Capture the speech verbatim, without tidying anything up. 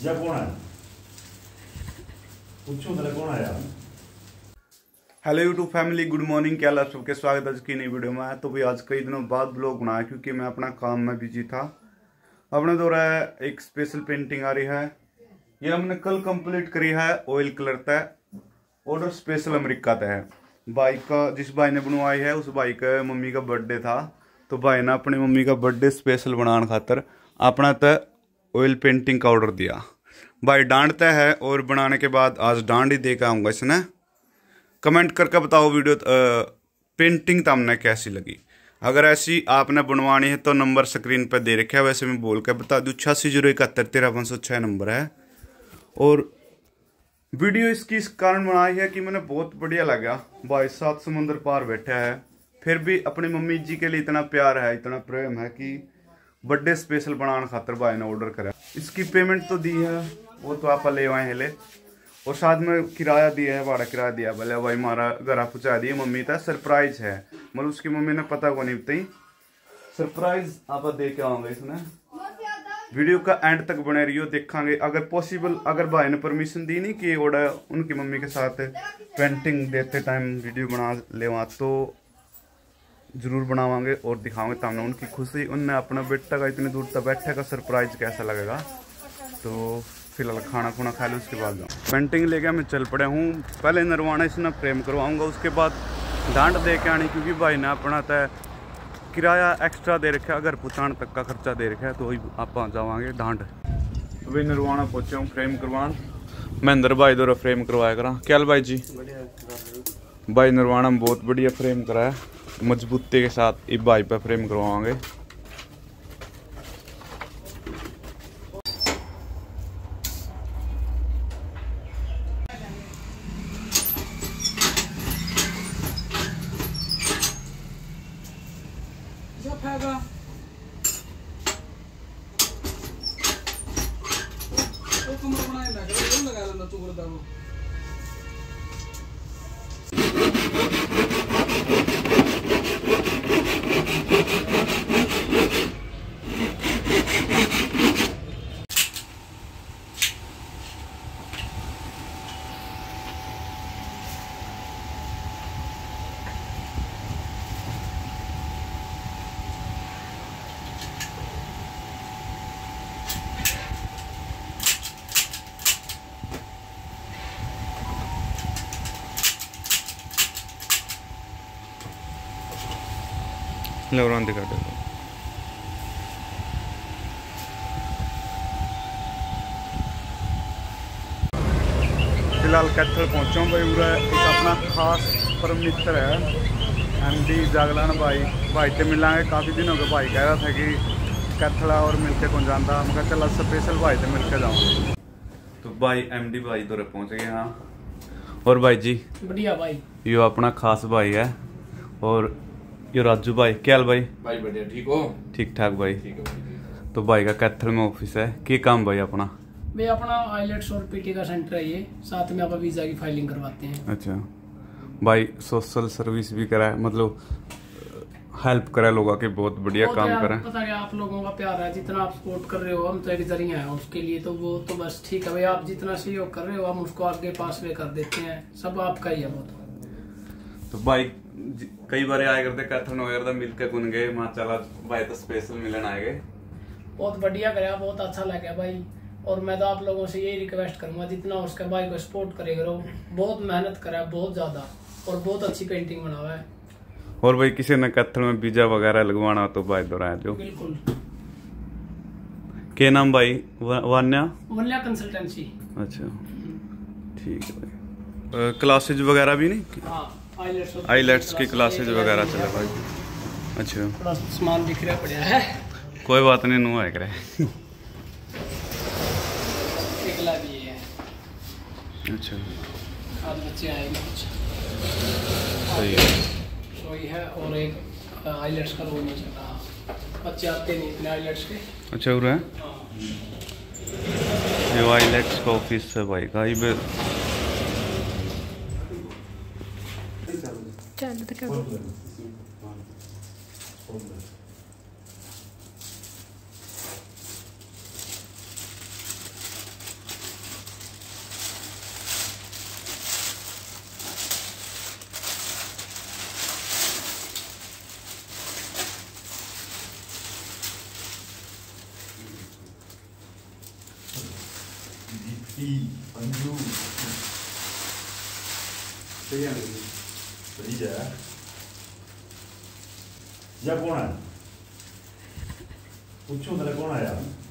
या कौन है पूछो तेरे कौन आया। Hello YouTube family, good morning. क्या हाल है सबके, स्वागत है आज की नई वीडियो में। तो भाई आज कई दिनों बाद ब्लॉग बनाया क्योंकि मैं अपना काम में बिजी था। अपने दो रहा है एक स्पेशल पेंटिंग आ रही है, ये हमने कल कंप्लीट करी है। ऑयल कलर तय ऑर्डर स्पेशल अमेरिका तय है। भाई का जिस भाई ने बनवाई है उस भाई का मम्मी का बर्थडे था, तो भाई ने अपनी मम्मी का बर्थडे स्पेशल बनाने खातर अपना तय ऑयल पेंटिंग का ऑर्डर दिया। भाई डांटता है और बनाने के बाद आज डांट ही दे के आऊँगा इसने। कमेंट करके बताओ वीडियो आ, पेंटिंग तो हमने कैसी लगी। अगर ऐसी आपने बनवानी है तो नंबर स्क्रीन पर दे रखा है, वैसे मैं बोल के बता दूँ छियासी जीरो इकहत्तर तेरह पाँच सौ छः नंबर है। और वीडियो इसकी इस कारण बनाई है कि मैंने बहुत बढ़िया लगा। भाई सात समुंदर पार बैठा है, फिर भी अपनी मम्मी जी के लिए इतना प्यार है, इतना प्रेम है कि बर्थडे स्पेशल बनाने खातर भाई ने ऑर्डर करा। इसकी पेमेंट तो दी है, वो तो आप ले आए हेले, और साथ में किराया दिया है, भाड़ा किराया दिया। भले भाई मारा घर पहुँचा दिए। मम्मी था सरप्राइज है, मतलब उसकी मम्मी ने पता को नहीं बताई। सरप्राइज आप दे के आऊँगा इसने। वीडियो का एंड तक बने रहियो, देखांगे। अगर पॉसिबल, अगर भाई ने परमिशन दी नहीं कि ओड़ा उनकी मम्मी के साथ पेंटिंग देते टाइम वीडियो बना ले वहाँ, तो जरूर बनावांगे और दिखाओगे तब उनकी खुशी। उनने अपना बेटा का इतनी दूर तक बैठे का सरप्राइज कैसा लगेगा। तो फिलहाल खाना खुना खा लो, उसके बाद जाऊँ। पेंटिंग लेके मैं चल पड़ा हूँ। पहले नरवाना इसने फ्रेम करवाऊँगा, उसके बाद डांट दे के आनी, क्योंकि भाई ने अपना तय किराया एक्स्ट्रा दे रखा है, घर पहुँचाने तक का खर्चा दे रखा है, तो वही आप जावांगे डांट। तो भाई नरवाना पहुँचे हूँ फ्रेम करवान। महेंद्र भाई द्वारा फ्रेम करवाया करा। क्या भाई जी भाई नरवाना में बहुत बढ़िया फ्रेम कराया, मजबूती के साथ। इस भाई पर फ्रेम करवाएंगे। लवरान दिखा दे। फिलहाल कैथल पहुंचा हूँ भाई। पूरा एक अपना खास परम मित्र है एमडी जागलान भाई। भाई से मिलांगे, काफ़ी दिन हो गए। भाई कह रहा था कि कैथला और मिलके कौन जानता, मैं कहा चला स्पेशल भाई से मिलकर जाऊँगा। तो भाई एमडी भाई दौरे पहुँच गए यहाँ। और भाई जी बढ़िया भाई, यो अपना खास भाई है। और यो राजू भाई। क्या हाल भाई? भाई बढ़िया, ठीक हो? ठीक ठाक भाई। ठीक है भाई। तो भाई का कैथल में ऑफिस है। क्या काम भाई अपना? वे अपना आईलेट्स और पीटी का सेंटर है ये, साथ में आप वीजा की फाइलिंग करवाते हैं। अच्छा भाई, सोशल सर्विस भी करा है, मतलब हेल्प करा लोगों के, बहुत बढ़िया काम करा है। पता है आप लोगों का प्यार है, जितना आप सपोर्ट कर रहे हो हम तो एक जरिया है उसके लिए, तो वो तो बस ठीक है भाई। आप जितना सहयोग कर रहे हो हम उसको आगे पास वे कर देते हैं, सब आपका ही है वो तो। तो भाई कई बार आए करते कैथल वगैरह मिलकर कुन गए, वहाँ चला भाई तो स्पेशल मिलन आए गए। बहुत बढ़िया कराया, बहुत अच्छा लगा भाई। और मैं तो आप लोगों से यही रिक्वेस्ट करूंगा, जितना उसके भाई को सपोर्ट करे करो। बहुत मेहनत करा है, बहुत ज्यादा, और बहुत अच्छी पेंटिंग बनावा है। और भाई किसी ने कैथल में बीजा वगैरह लगवाना तो भाई दोहराया जो। बिल्कुल। क्या नाम भाई? वान्या वन्या कंसल्टेंसी। अच्छा ठीक है भाई। क्लासेज वगैरह भी नहीं? हाँ, आईलेट्स की क्लासेज वगैरह चले भाई। अच्छा, थोड़ा सामान दिख रहा पड़ा है, कोई बात नहीं, नु है करे। एकला भी है। अच्छा, आज बच्चे आएंगे कुछ, सही है। वही है। और एक आईलेट्स का रोल नहीं चल रहा, बच्चे आते नहीं इतने आईलेट्स के। अच्छा हो रहा है। ये आईलेट्स का ऑफिस है भाई का। ये चल तो कर विक्की अंजू सही है सही है या कौन है पूछो मेरे कौन आया